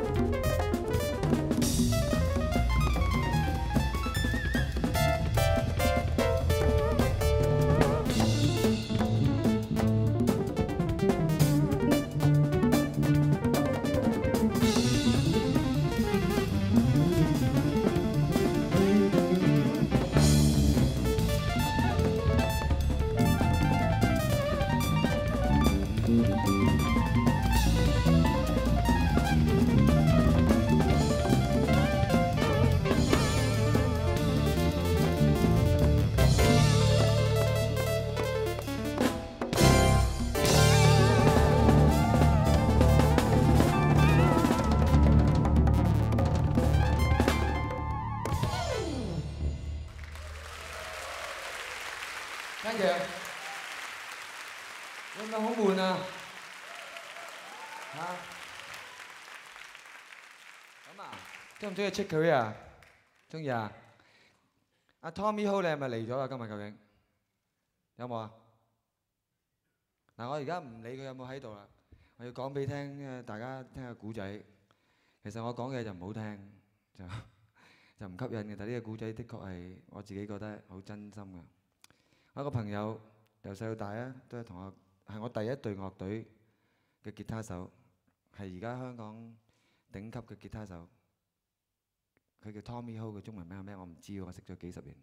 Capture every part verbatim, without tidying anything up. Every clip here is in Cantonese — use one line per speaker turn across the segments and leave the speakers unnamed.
跟住，會唔會好悶啊？嚇？咁啊，中唔中意 Chick Corea 啊？中意啊？阿 Tommy Ho 你係咪嚟咗啊？今日究竟有冇啊？嗱，我而家唔理佢有冇喺度啦，我要講俾聽大家聽下古仔。其實我講嘅就唔好聽，就就唔吸引嘅，但呢個古仔的確係我自己覺得好真心嘅。我一個朋友由細到大啊，都係同我係我第一隊樂隊嘅吉他手，係而家香港頂級嘅吉他手。佢叫 Tommy Ho， 佢中文名係咩？我唔知喎，我識咗幾十年。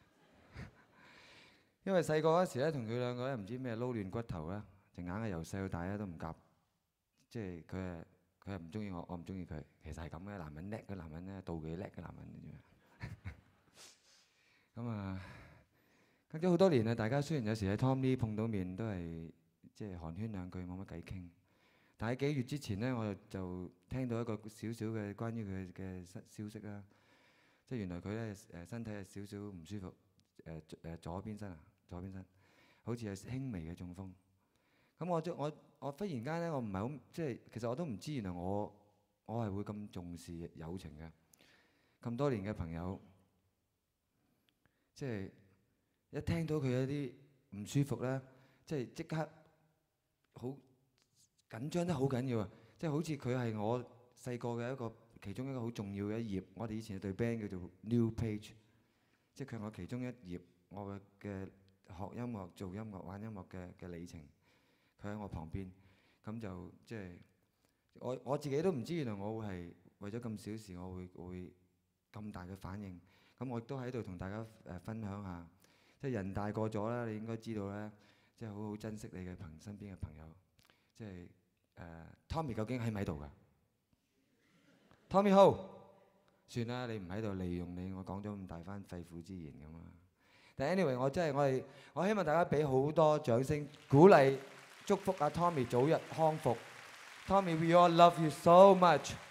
因為細個嗰時咧，同佢兩個咧唔知咩撈亂骨頭啦，就硬係由細到大咧都唔夾。即係佢係佢係唔中意我，我唔中意佢。其實係咁嘅，男人叻嘅男人咧，妒忌叻嘅男人啫。咁啊〜隔咗好多年啦，大家雖然有時喺 Tommy 碰到面都係即係寒暄兩句冇乜偈傾，但喺幾月之前呢，我就聽到一個少少嘅關於佢嘅消息啦，即係原來佢咧誒身體係少少唔舒服，誒誒左邊身啊，左邊身，好似係輕微嘅中風。咁我我我忽然間咧，我唔係好即係其實我都唔知原來我我係會咁重視友情嘅，咁多年嘅朋友，即係。一聽到佢有啲唔舒服咧，即係即刻好緊張得好緊要啊！即係好似佢係我細個嘅一個其中一個好重要嘅一頁。我哋以前有隊 band 叫做 New Page， 即係佢係我其中一頁我嘅學音樂、做音樂、玩音樂嘅嘅里程。佢喺我旁邊，咁就即係我我自己都唔知原來我會係為咗咁小事，我會會咁大嘅反應。咁我亦都喺度同大家誒分享下。即係人大個咗啦，你應該知道咧，即係好好珍惜你嘅朋身邊嘅朋友。即係誒 Tommy 究竟喺唔喺度㗎 ？Tommy Ho， 算啦，你唔喺度，利用你，我講咗咁大番肺腑之言咁啊。但 anyway， 我真係我係我希望大家俾好多掌聲鼓勵，祝福阿 Tommy 早日康復。Tommy，we all love you so much。